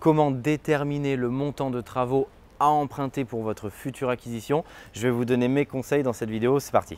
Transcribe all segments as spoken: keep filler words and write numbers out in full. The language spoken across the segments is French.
comment déterminer le montant de travaux à emprunter pour votre future acquisition. Je vais vous donner mes conseils dans cette vidéo, c'est parti.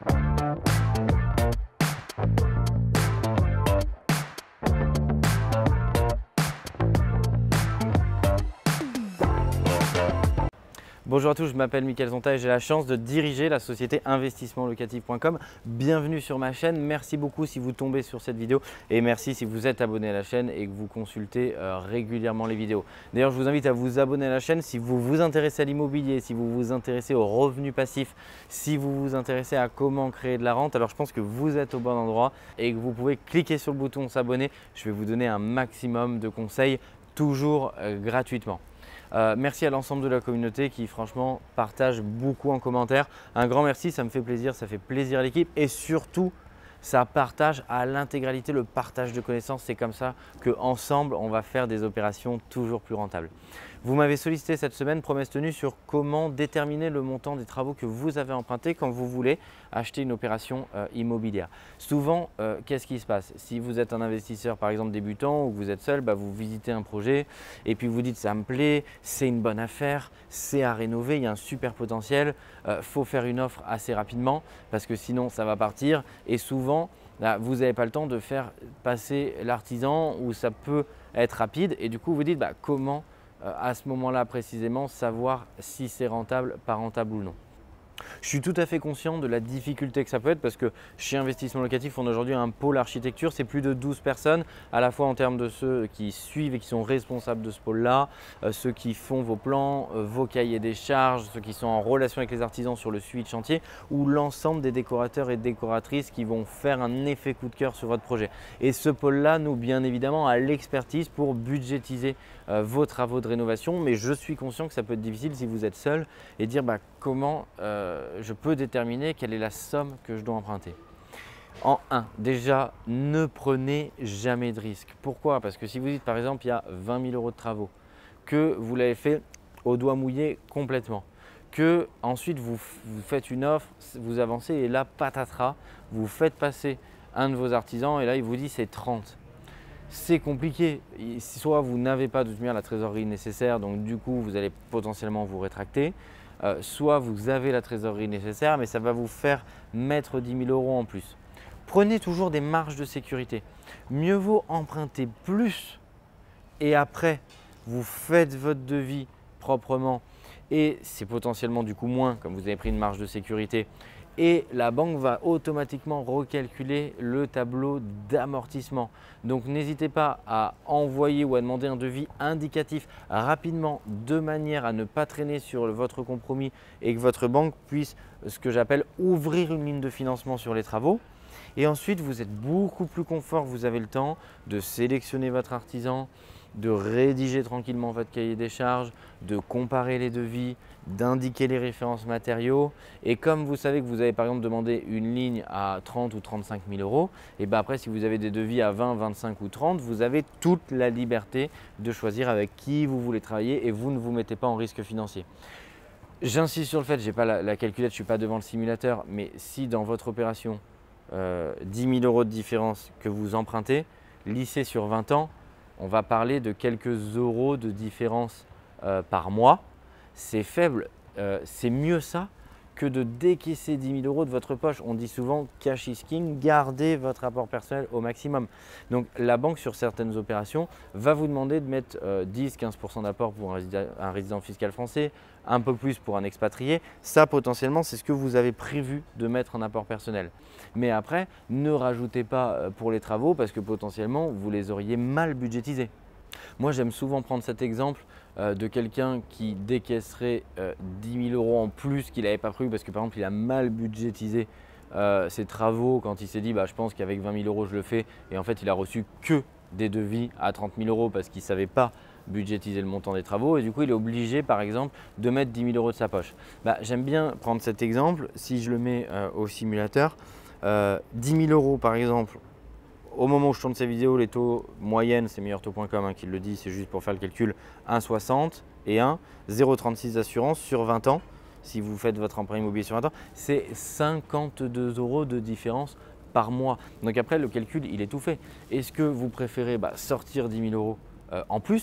Bonjour à tous, je m'appelle Mickaël Zonta et j'ai la chance de diriger la société investissement locatif point com. Bienvenue sur ma chaîne, merci beaucoup si vous tombez sur cette vidéo et merci si vous êtes abonné à la chaîne et que vous consultez euh, régulièrement les vidéos. D'ailleurs, je vous invite à vous abonner à la chaîne si vous vous intéressez à l'immobilier, si vous vous intéressez aux revenus passifs, si vous vous intéressez à comment créer de la rente. Alors je pense que vous êtes au bon endroit et que vous pouvez cliquer sur le bouton s'abonner. Je vais vous donner un maximum de conseils toujours euh, gratuitement. Euh, merci à l'ensemble de la communauté qui franchement partage beaucoup en commentaire. Un grand merci, ça me fait plaisir, ça fait plaisir à l'équipe et surtout ça partage à l'intégralité le partage de connaissances. C'est comme ça qu'ensemble on va faire des opérations toujours plus rentables. Vous m'avez sollicité cette semaine, promesse tenue, sur comment déterminer le montant des travaux que vous avez empruntés quand vous voulez acheter une opération euh, immobilière. Souvent, euh, qu'est-ce qui se passe? Si vous êtes un investisseur par exemple débutant ou que vous êtes seul, bah, vous visitez un projet et puis vous dites ça me plaît, c'est une bonne affaire, c'est à rénover, il y a un super potentiel, il euh, faut faire une offre assez rapidement parce que sinon ça va partir et souvent là, vous n'avez pas le temps de faire passer l'artisan ou ça peut être rapide et du coup vous dites bah, comment à ce moment-là précisément savoir si c'est rentable, pas rentable ou non. Je suis tout à fait conscient de la difficulté que ça peut être parce que chez Investissement Locatif, on a aujourd'hui un pôle architecture, c'est plus de douze personnes, à la fois en termes de ceux qui suivent et qui sont responsables de ce pôle-là, euh, ceux qui font vos plans, euh, vos cahiers des charges, ceux qui sont en relation avec les artisans sur le suivi de chantier ou l'ensemble des décorateurs et décoratrices qui vont faire un effet coup de cœur sur votre projet. Et ce pôle-là, nous, bien évidemment, a l'expertise pour budgétiser euh, vos travaux de rénovation, mais je suis conscient que ça peut être difficile si vous êtes seul et dire bah, comment euh, je peux déterminer quelle est la somme que je dois emprunter. En un, déjà, ne prenez jamais de risque. Pourquoi? Parce que si vous dites par exemple il y a vingt mille euros de travaux, que vous l'avez fait au doigt mouillé complètement, que ensuite vous, vous faites une offre, vous avancez et là patatras, vous faites passer un de vos artisans et là il vous dit c'est trente. C'est compliqué, soit vous n'avez pas de toute manière la trésorerie nécessaire, donc du coup vous allez potentiellement vous rétracter, euh, soit vous avez la trésorerie nécessaire, mais ça va vous faire mettre dix mille euros en plus. Prenez toujours des marges de sécurité. Mieux vaut emprunter plus et après vous faites votre devis proprement et c'est potentiellement du coup moins comme vous avez pris une marge de sécurité. Et la banque va automatiquement recalculer le tableau d'amortissement. Donc n'hésitez pas à envoyer ou à demander un devis indicatif rapidement de manière à ne pas traîner sur votre compromis et que votre banque puisse, ce que j'appelle, ouvrir une ligne de financement sur les travaux. Et ensuite, vous êtes beaucoup plus confort, vous avez le temps de sélectionner votre artisan, de rédiger tranquillement votre cahier des charges, de comparer les devis, d'indiquer les références matériaux. Et comme vous savez que vous avez par exemple demandé une ligne à trente ou trente-cinq mille euros, et bien après si vous avez des devis à vingt, vingt-cinq ou trente, vous avez toute la liberté de choisir avec qui vous voulez travailler et vous ne vous mettez pas en risque financier. J'insiste sur le fait, je n'ai pas la, la calculette, je ne suis pas devant le simulateur, mais si dans votre opération, euh, dix mille euros de différence que vous empruntez, lissé sur vingt ans, on va parler de quelques euros de différence euh, par mois. C'est faible, euh, c'est mieux ça que de décaisser dix mille euros de votre poche. On dit souvent cash is king, gardez votre apport personnel au maximum. Donc la banque sur certaines opérations va vous demander de mettre euh, dix à quinze pour cent d'apport pour un résident, un résident fiscal français, un peu plus pour un expatrié. Ça potentiellement c'est ce que vous avez prévu de mettre en apport personnel. Mais après ne rajoutez pas pour les travaux parce que potentiellement vous les auriez mal budgétisés. Moi, j'aime souvent prendre cet exemple euh, de quelqu'un qui décaisserait euh, dix mille euros en plus qu'il n'avait pas prévu parce que par exemple, il a mal budgétisé euh, ses travaux quand il s'est dit bah, « je pense qu'avec vingt mille euros, je le fais » et en fait, il a reçu que des devis à trente mille euros parce qu'il ne savait pas budgétiser le montant des travaux et du coup, il est obligé par exemple de mettre dix mille euros de sa poche. Bah, j'aime bien prendre cet exemple, si je le mets euh, au simulateur, euh, dix mille euros par exemple. Au moment où je tourne ces vidéos, les taux moyennes, c'est meilleur taux point com hein, qui le dit, c'est juste pour faire le calcul, un virgule soixante et un, zéro virgule trente-six d'assurance sur vingt ans. Si vous faites votre emprunt immobilier sur vingt ans, c'est cinquante-deux euros de différence par mois. Donc après, le calcul, il est tout fait. Est-ce que vous préférez bah, sortir dix mille euros euh, en plus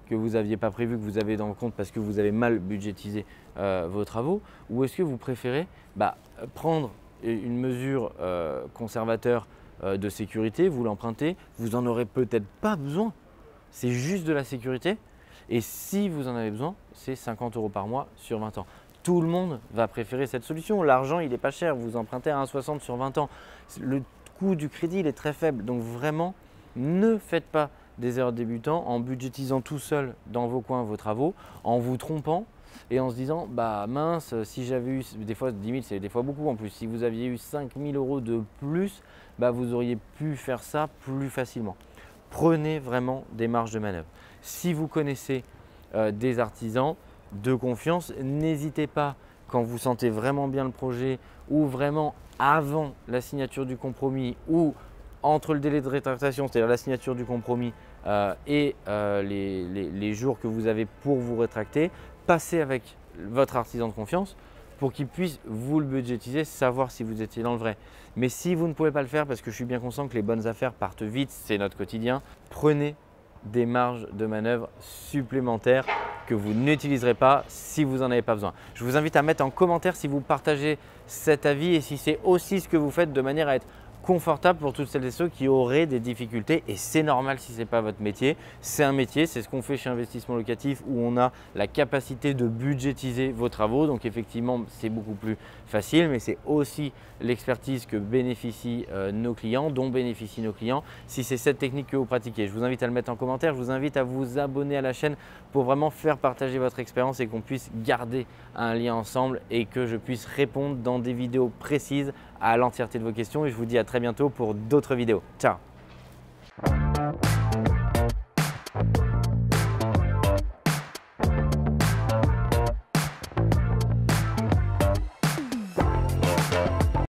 que vous n'aviez pas prévu, que vous avez dans le compte parce que vous avez mal budgétisé euh, vos travaux? Ou est-ce que vous préférez bah, prendre une mesure euh, conservateur euh, de sécurité, vous l'empruntez, vous n'en aurez peut-être pas besoin, c'est juste de la sécurité et si vous en avez besoin, c'est cinquante euros par mois sur vingt ans. Tout le monde va préférer cette solution. L'argent, il n'est pas cher. Vous empruntez à un virgule soixante sur vingt ans. Le coût du crédit, il est très faible. Donc vraiment, ne faites pas des erreurs de débutants en budgétisant tout seul dans vos coins vos travaux, en vous trompant et en se disant bah mince, si j'avais eu, des fois dix mille c'est des fois beaucoup en plus, si vous aviez eu cinq mille euros de plus, bah, vous auriez pu faire ça plus facilement. Prenez vraiment des marges de manœuvre. Si vous connaissez euh, des artisans de confiance, n'hésitez pas quand vous sentez vraiment bien le projet ou vraiment avant la signature du compromis ou entre le délai de rétractation, c'est-à-dire la signature du compromis euh, et euh, les, les, les jours que vous avez pour vous rétracter, passez avec votre artisan de confiance pour qu'il puisse vous le budgétiser, savoir si vous étiez dans le vrai. Mais si vous ne pouvez pas le faire, parce que je suis bien conscient que les bonnes affaires partent vite, c'est notre quotidien, prenez des marges de manœuvre supplémentaires que vous n'utiliserez pas si vous n'en avez pas besoin. Je vous invite à mettre en commentaire si vous partagez cet avis et si c'est aussi ce que vous faites de manière à être confortable pour toutes celles et ceux qui auraient des difficultés et c'est normal si ce n'est pas votre métier. C'est un métier, c'est ce qu'on fait chez Investissement Locatif où on a la capacité de budgétiser vos travaux. Donc effectivement, c'est beaucoup plus facile, mais c'est aussi l'expertise que bénéficient euh, nos clients, dont bénéficient nos clients. Si c'est cette technique que vous pratiquez, je vous invite à le mettre en commentaire. Je vous invite à vous abonner à la chaîne pour vraiment faire partager votre expérience et qu'on puisse garder un lien ensemble et que je puisse répondre dans des vidéos précises à l'entièreté de vos questions. Et je vous dis à très bientôt pour d'autres vidéos. Ciao!